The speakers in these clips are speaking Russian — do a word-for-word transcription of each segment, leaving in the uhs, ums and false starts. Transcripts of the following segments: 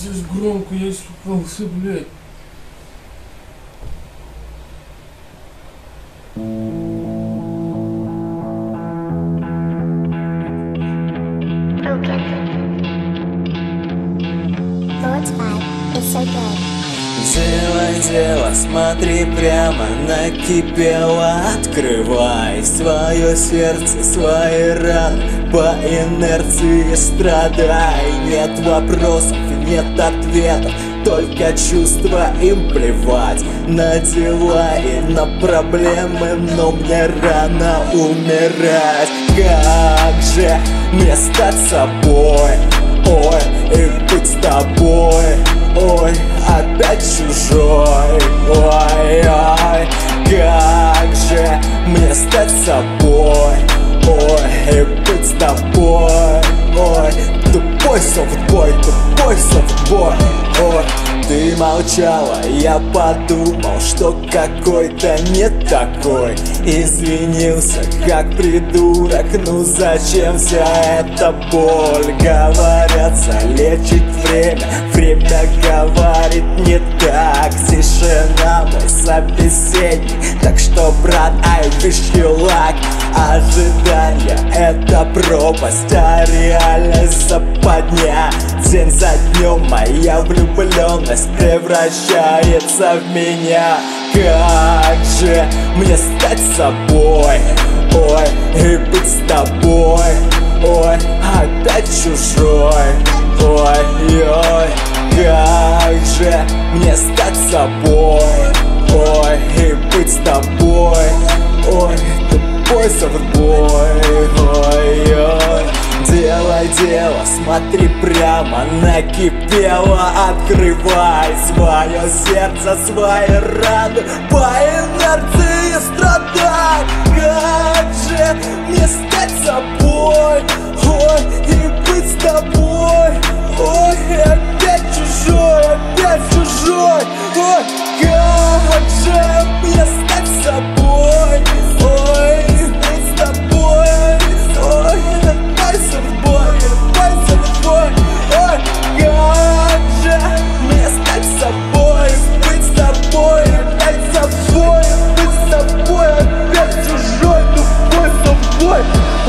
Здесь громко, я испугался, блядь. Делай дело, смотри прямо, накипело. Открывай свое сердце, свои раны, по инерции страдай. Нет вопросов, нет ответов, только чувства, им плевать на дела и на проблемы. Но мне рано умирать. Как же мне стать собой? Ой, и быть с тобой. Ой, опять чужой. Ой-ой, как же мне стать собой? Ой, и быть с тобой. Ой, тупой софтбой, тупой софтбой. Ой, ты молчала, я подумал, что какой-то не такой. Извинился, как придурок, ну зачем вся эта боль? Говорят, залечит время, время говорит не так. Тишина мой собеседник, так что, брат, I wish you luck. Ожидание — это пропасть, а реальность западня. День за днем моя влюбленность превращается в меня. Как же мне стать собой? Ой, и быть с тобой. Ой, опять чужой. Ой-ой, как же мне стать собой? Ой, и быть с тобой. Ой, тупой софтбой. Ой-ой, делай дело, смотри прямо, накипело. Открывай свое сердце, свои раны, по инерции страдай. Как же мне стать собой? Ой, и быть с тобой. Ой, опять чужой, опять чужой. Ой, как же мне стать собой? Ой, и быть с тобой. Ой, опять софтбой, опять софтбой. Ой, как же мне стать собой? Быть с тобой, опять собой. Быть с тобой, опять чужой. Тупой софтбой.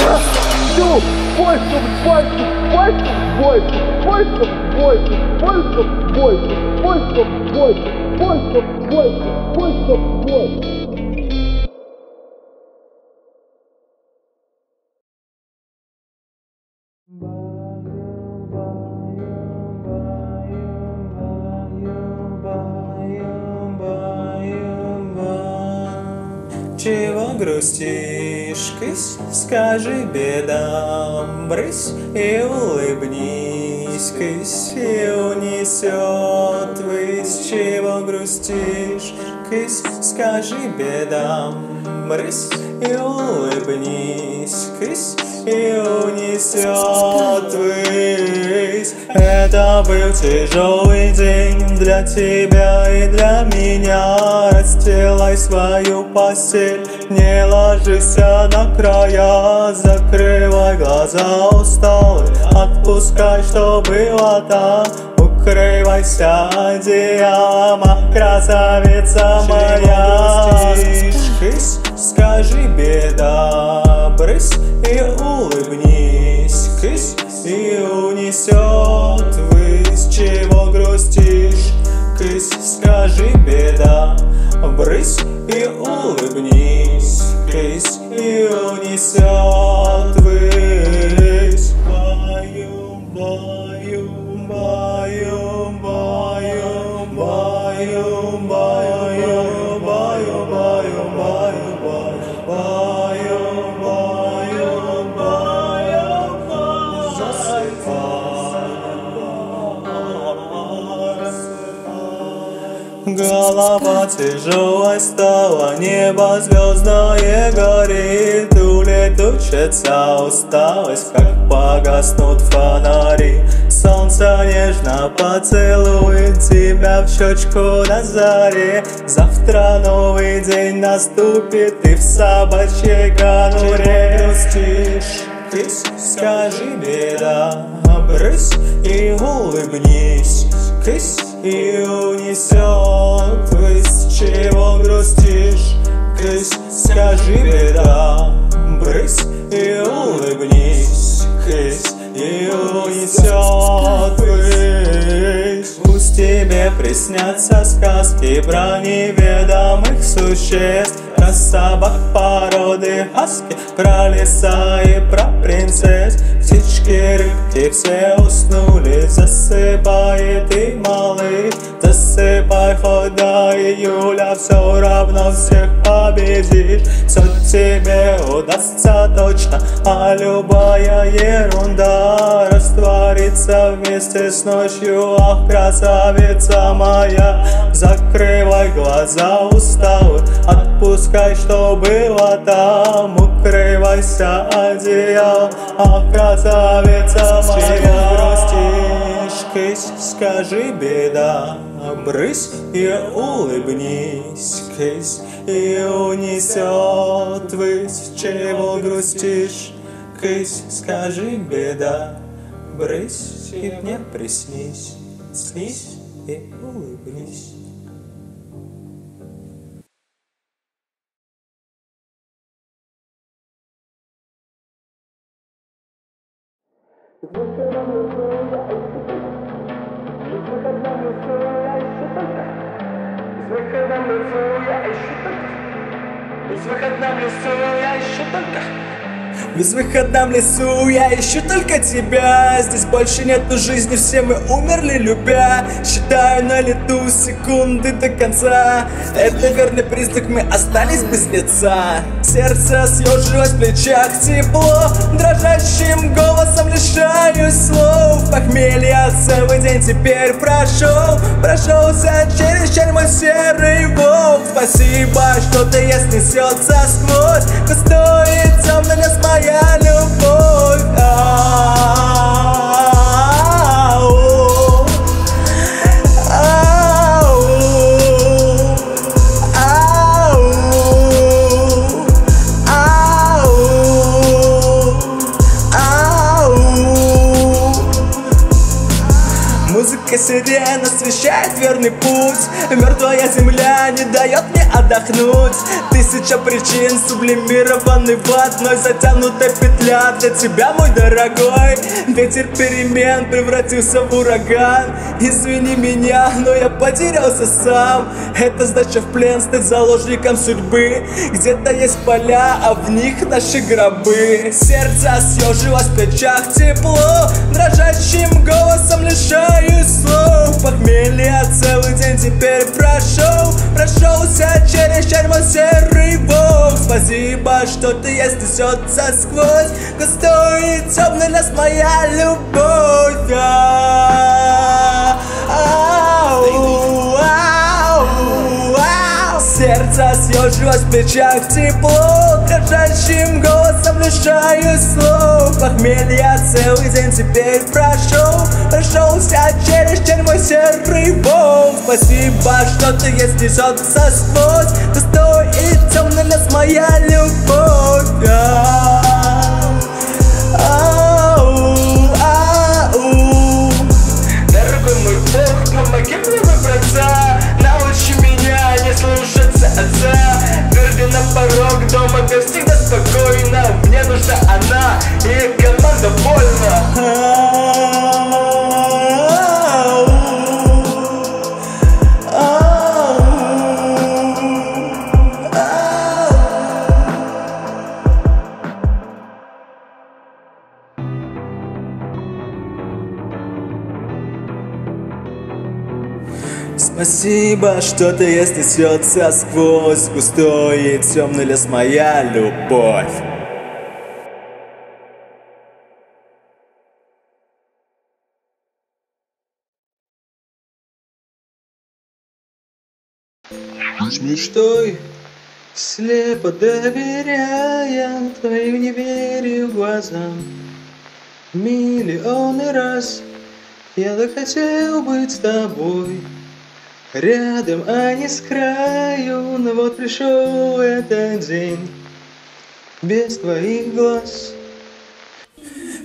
Тупой софтбой, тупой софтбой, тупой софтбой, тупой софтбой, тупой софтбой, тупой софтбой, тупой софтбой. Чего грустишь, кысь, скажи бедам, брысь и улыбнись, кысь, и унесет ввысь. Чего грустишь, кысь, скажи бедам, брысь и улыбнись, кысь, и унесет ввысь. Это был тяжелый день для тебя и для меня. Расстилай свою постель, не ложись на края. Закрывай глаза усталый, отпускай, что было там. Укрывайся одеялом, а красавица моя. Кысь, скажи беда, брысь и улыбнись, кысь, и унесет ввысь. Чего грустишь, кысь, скажи беда, брысь и улыбнись, кысь, и унесет ввысь. Баю, баю, баю, баю, баю, баю, баю, баю, баю, баю, баю, баю, баю, засыпай. Голова тяжелой стала, небо звездное горит. Улетучится усталость, как погаснут фонари. Солнце нежно поцелует тебя в щечку на заре. Завтра новый день наступит, и в собачьей конуре грустишь. Кысь, скажи беда, брысь и улыбнись, Кысь и унесет ввысь. Чего грустишь? Кысь, скажи, беда. Брысь и улыбнись. Кысь и унесет ввысь. Пусть тебе приснятся сказки про неведомых существ, про собак породы хаски, про леса и про принцесс. Птички, рыбки все уснули, засыпай ты, малый, засыпай, хоть до июля все равно всех победишь. Все тебе удастся точно, а любая ерунда растворится вместе с ночью. Ах, красавица моя, закрывай глаза усталые, отпускай, что было там, укрывайся одеялом. Ах, красавица моя, грустишь, кысь, скажи, беда. Брысь и улыбнись, кысь, и унесет ввысь. Чего грустишь, кысь, скажи, беда. Брысь и мне приснись, снись и улыбнись. В безвыходном лесу я ищу только тебя. Здесь больше нету жизни, все мы умерли любя. Считаю на лету секунды до конца. Это верный признак, мы остались без лица. Сердце съежилось в плечах, тепло. Дрожащим голосом лишаюсь слов. Похмелья целый день теперь прошел. Прошелся через чай мой серый волк. Спасибо, что-то есть несется сквозь густой и темный лес, моя любовь. Ау, ау, ау, ау, ау. Музыка сирен освещает верный путь. Мертвая земля не дает мне отдохнуть. Тысяча причин сублимированы в одной затянутая петля для тебя, мой дорогой. Ветер перемен превратился в ураган. Извини меня, но я потерялся сам. Это сдача в плен, стать заложником судьбы. Где-то есть поля, а в них наши гробы. Сердце съежилось в плечах, тепло. Дрожащим голосом лишаюсь слов. Похмелья целый день теперь прошел. Прошелся через чай мой серый волк. Спасибо, что ты есть, несется сквозь густой и темный лес, моя любовь. Ау, ау, ау. Сердце съежилось в плечах, тепло. Дрожащим голосом лишаюсь слов. Похмелья целый день теперь прошел. Прошелся через чай мой серый волк. Спасибо, что ты есть, несется сквозь густой и темный лес, моя любовь. Ау, ау. Дорогой мой Бог, помоги мне выбраться. Научи меня не слушаться отца. Тверди на порог дома, где всегда спокойно. Мне нужна она и команда больно. Спасибо, что ты есть, несется сквозь густой и темный лес, моя любовь. Мечтой, слепо доверяя твоим не верю глазам. Миллионы раз я захотел быть с тобой. Рядом, а не с краю, но вот пришел этот день без твоих глаз. В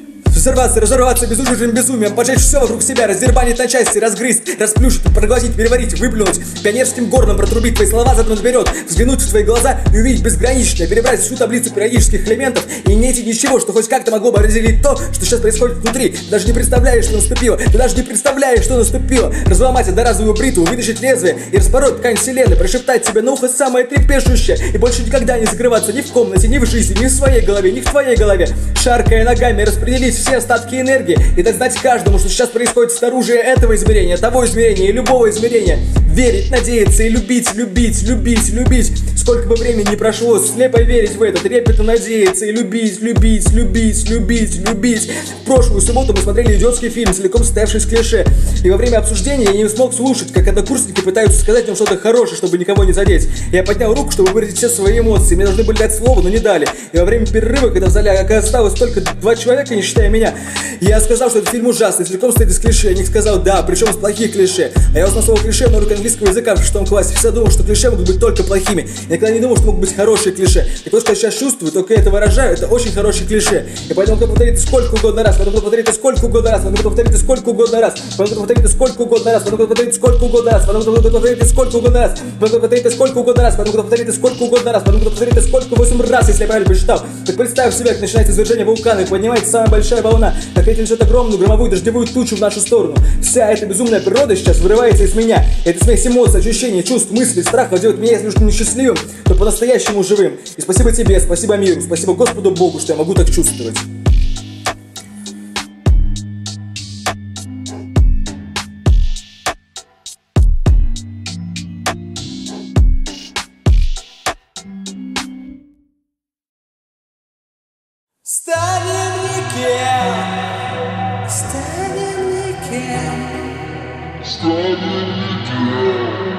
взорваться, разорваться безудержным безумием, поджечь все вокруг себя, раздербанить на части, разгрызть, расплющить, проглотить, переварить, выплюнуть, пионерским горлом протрубить твои слова задом наперед, взглянуть в твои глаза и увидеть безграничное, перебрать всю таблицу периодических элементов и не найти ничего, что хоть как-то могло бы разделить то, что сейчас происходит внутри. Ты даже не представляешь, что наступило, ты даже не представляешь, что наступило. Разломать одноразовую бритву, вытащить лезвие и распороть ткань вселенной, прошептать тебе на ухо самое трепещущее и больше никогда не закрываться ни в комнате, ни в жизни, ни в своей голове, ни в твоей голове, шаркая ногами, распределить все остатки энергии и дать знать каждому, что сейчас происходит снаружи этого измерения, того измерения и любого измерения. Верить, надеяться и любить, любить, любить, любить. Сколько бы времени ни прошло, слепо верить в это, трепетно надеяться и любить, любить, любить, любить, любить. В прошлую субботу мы смотрели идиотский фильм, целиком состоявший из клише. И во время обсуждения я не смог слушать, как однокурсники пытаются сказать нам что-то хорошее, чтобы никого не задеть. Я поднял руку, чтобы выразить все свои эмоции. Мне должны были дать слово, но не дали. И во время перерыва, когда в зале осталось только два человека, не считая меня, я сказал, что этот фильм ужасный, целиком состоит из клише. Я не сказал «да», причем из плохих клише. А я узнал слово клише на уроке английского языка в шестом классе. Всегда думал, что клише могут быть только плохими. Я никогда не думал, что могут быть хорошие клише. И то, что я сейчас чувствую, только я это выражаю, это очень хорошие клише. И поэтому кто повторит сколько угодно раз, поэтому кто повторит сколько угодно раз, поэтому кто повторит сколько угодно раз, поэтому кто повторит сколько угодно раз, поэтому кто повторит сколько угодно раз, поэтому кто повторит сколько угодно раз, поэтому кто повторит сколько угодно раз, поэтому кто повторит сколько угодно раз, поэтому кто повторит сколько восемь раз, если я правильно посчитал. Так представь себе, как начинается извержение вулкана и поднимается самая большая волна, как ветер несет огромную громовую дождевую тучу в нашу сторону. Вся эта безумная природа сейчас вырывается из меня. Эта смесь эмоций, ощущений, чувств, мыслей, страхов делает меня, если уж не счастливым, то по-настоящему живым. И спасибо тебе, спасибо миру, спасибо Господу Богу, что я могу так чувствовать. Станем никем, станем никем, станем никем.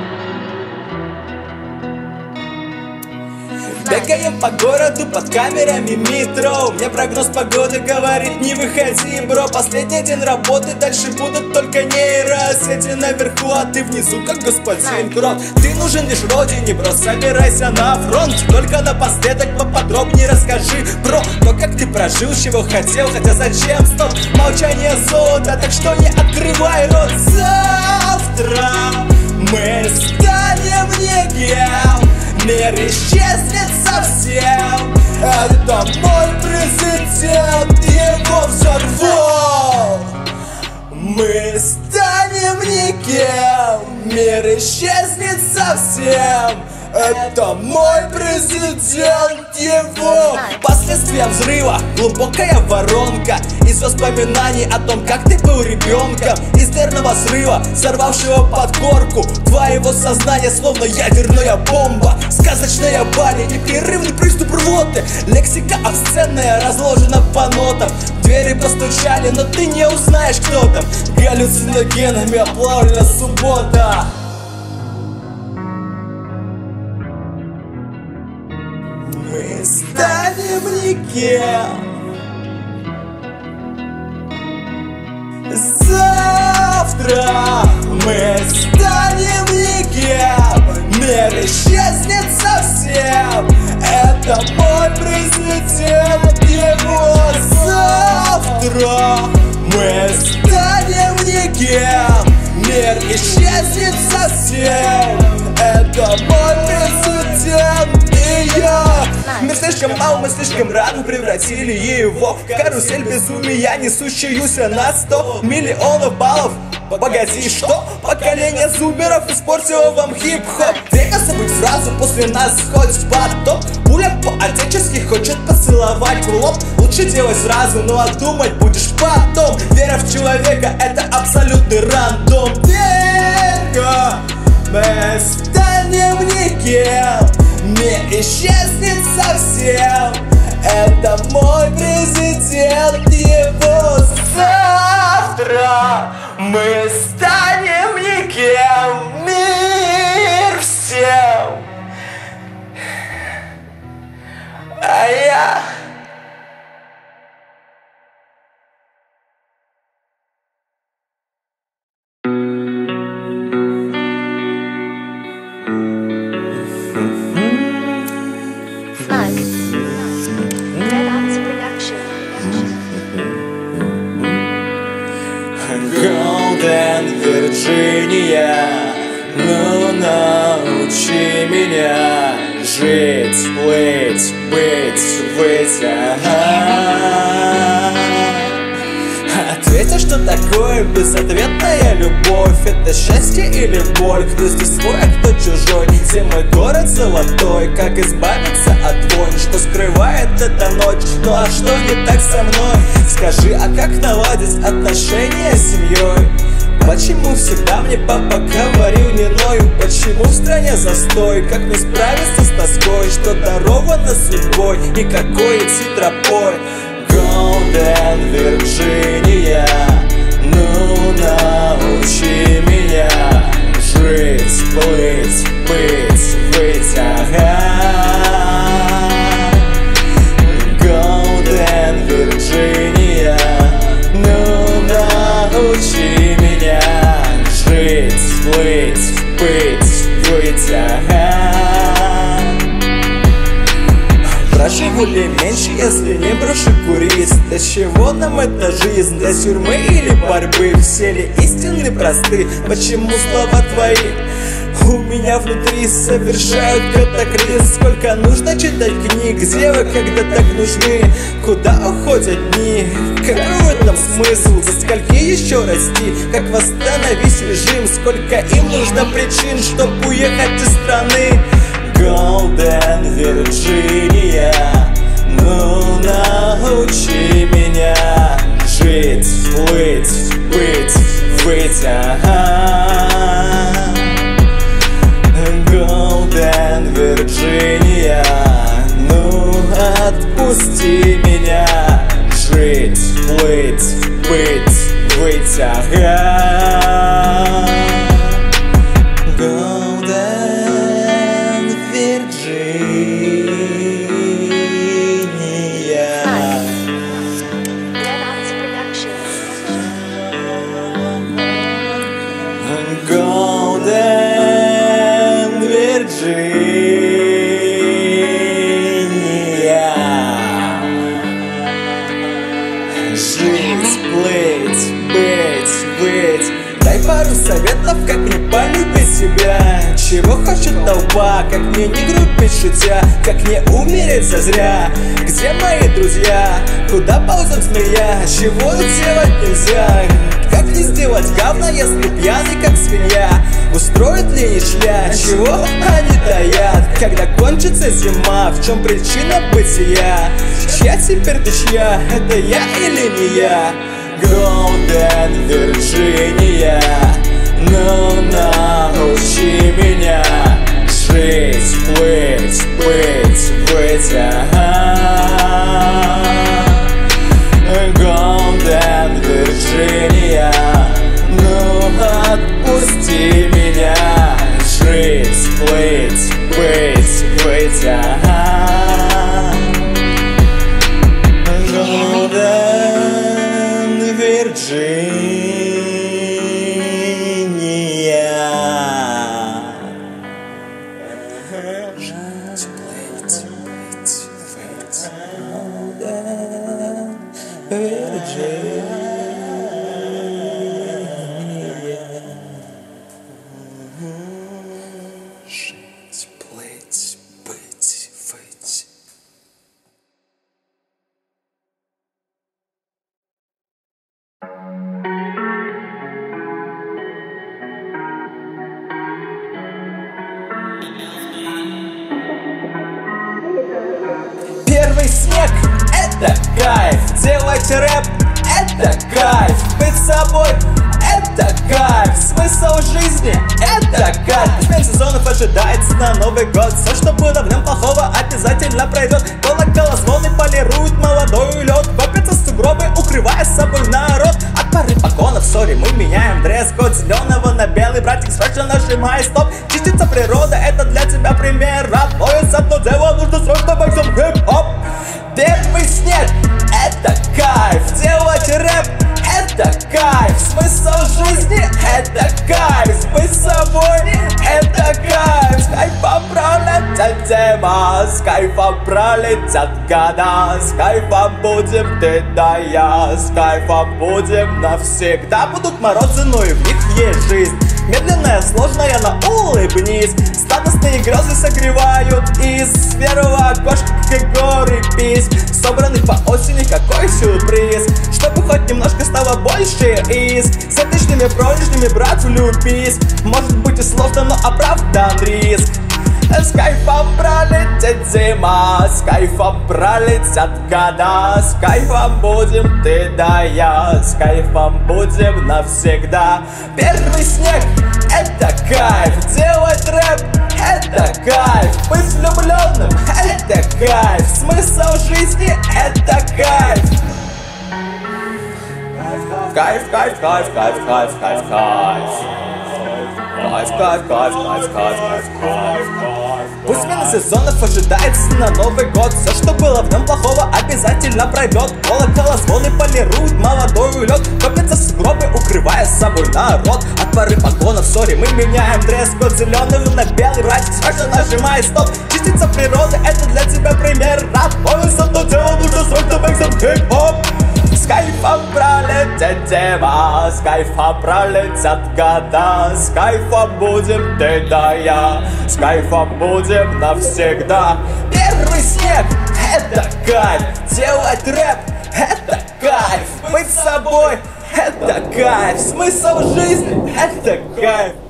Бегаем по городу под камерами метро. Мне прогноз погоды говорит: не выходи, бро. Последний день работы, дальше будут только нейросети наверху, а ты внизу, как господин Крот. Ты нужен лишь родине, бро, собирайся на фронт. Только напоследок поподробнее расскажи про то, как ты прожил, чего хотел, хотя зачем. Стоп, молчание золото, так что не открывай рот. Завтра мы станем никем, мир исчезнет совсем. Это мой президент, его взорву. Мы станем никем, мир исчезнет совсем. Это мой президент, его. Последствия взрыва, глубокая воронка из воспоминаний о том, как ты был ребенком. Из нервного срыва, сорвавшего подкорку твоего сознания, словно ядерная бомба. Сказочная баня, непрерывный приступ рвоты. Лексика обсценная, разложена по нотам. Двери постучали, но ты не узнаешь, кто там. Галлюциногенами оплавлена суббота. Мы станем никем. Завтра мы станем никем, мир исчезнет совсем. Это мой президент, его. Завтра мы станем никем, мир исчезнет совсем. Это мой президент и я. Мир слишком мал, мы слишком рано превратили его в карусель безумия, несущуюся на сто миллионов баллов. Погоди, что? Поколение зумеров испортило вам хип-хоп. Время забыть фразу, после нас сходит потоп. Пуля по-отечески хочет поцеловать в лоб. Лучше делай сразу, ну а думать будешь потом. Вера в человека — это абсолютный рандом. Детка, мы станем никем, мир исчезнет совсем. Это мой президент, его. Завтра мы станем никем, мир всем. А я... Red Ops Production. Вирджиния, ну научи меня жить, плыть, быть, быть, ага. Ответь, а что такое безответная любовь? Это счастье или боль? Кто здесь свой, а кто чужой? Где мой город золотой? Как избавиться от вонь, что скрывает эта ночь? Ну а что не так со мной? Скажи, а как наладить отношения с семьей? Почему всегда мне папа говорил не ною? Почему в стране застой? Как мне справиться с тоской? Что даровано судьбой? И какой идти тропой? Golden Virginia, ну научи меня жить, плыть, быть, быть, ага. Golden Virginia, ну научи меня жить, плыть, быть, быть, ага. Проживу ли меньше, если не брошу курить? Для чего нам эта жизнь? Для тюрьмы или борьбы? Все ли истины просты? Почему слова твои у меня внутри совершают катаклизм? Сколько нужно читать книг? Где вы, когда так нужны? Куда уходят дни? Какой в этом смысл? За скольки еще расти? Как восстановить режим? Сколько им нужно причин, чтобы уехать из страны? Golden Virginia, ну научи меня жить, плыть, быть, быть, ага. Golden Virginia, ну отпусти меня жить, плыть, быть, быть, ага. Golden Virginia, жить, плыть, быть, быть. Дай пару советов, как мне полюбить себя. Чего хочет толпа, как мне не грубить шутя, как не умереть зазря. Где мои друзья, куда ползет змея? Чего делать нельзя? Как не сделать говно, если пьяный, как свинья? Устроит ли ничья? Чего они таят? Когда кончится зима, в чем причина бытия? Чья теперь ты чья? Это я или не я? Golden Virginia, ну научи меня жить, плыть, быть, быть, ага. Golden Virginia, ну отпусти меня жить, плыть, быть, быть, ага. Golden Virginia, жить, плыть, быть, быть, Golden Virginia. Жить, плыть, быть, быть. Первый снег — это кайф. Делать рэп — это кайф. Быть собой — это кайф. Смысл жизни — это кайф. Смен сезонов ожидается на Новый год. Все, что было в нем плохого, обязательно пройдет. Колокола звоны полируют молодой лед. Копятся сугробы, укрывая с собой народ. От пары поконов, сори, мы меняем дресс-код зеленого на белый. Братик, срочно нажимай стоп. Чистится природа, это для тебя пример. Пояс одно дело, нужно срочно максим хип-хоп. Первый снег — это кайф. Делать рэп — это кайф. Смысл жизни — это кайф. Быть собой — это кайф. Кайф поправлять тема. С кайфом пролетят года, с кайфом будем ты да я, с кайфом будем навсегда. Будут морозы, но и в них есть жизнь, медленная, сложная, но улыбнись. Сладостные грезы согревают из первого окошка, как горы пись. Собранный по осени, какой сюрприз, чтобы хоть немножко стало больше из. С отличными пролежнями, брат, влюбись. Может быть и сложно, но оправдан риск. С кайфом пролетит зима, с кайфом пролетят года, с кайфом будем ты да я, с кайфом будем навсегда. Первый снег — это кайф, делать рэп — это кайф, быть влюбленным — это кайф, смысл жизни — это кайф. Кайф, кайф, кайф, кайф, кайф, кайф, кайф. Кайф, кайф, кайф, кайф, кайф, кайф, кайф. Пусть смена сезонов ожидается на Новый год. Все, что было в нем плохого, обязательно пройдет. Колокола звоны полируют молодой лед. Копятся сугробы, укрывая с собой народ. От пары погонов, сори, мы меняем дресс-код зеленый на белый. Братик, срочно нажимай стоп. Чистится природа, это для тебя пример. Радуйся, то дело нужно срочно make some hip-hop. С кайфом пролетят зима, с кайфом пролетят года, с кайфом будем ты да я, с кайфом будем навсегда. Первый снег — это кайф, делать рэп — это кайф, быть собой — это кайф, смысл жизни — это кайф.